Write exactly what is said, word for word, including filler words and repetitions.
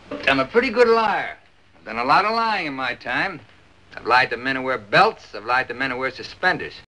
I'm a pretty good liar. I've done a lot of lying in my time. I've lied to men who wear belts. I've lied to men who wear suspenders.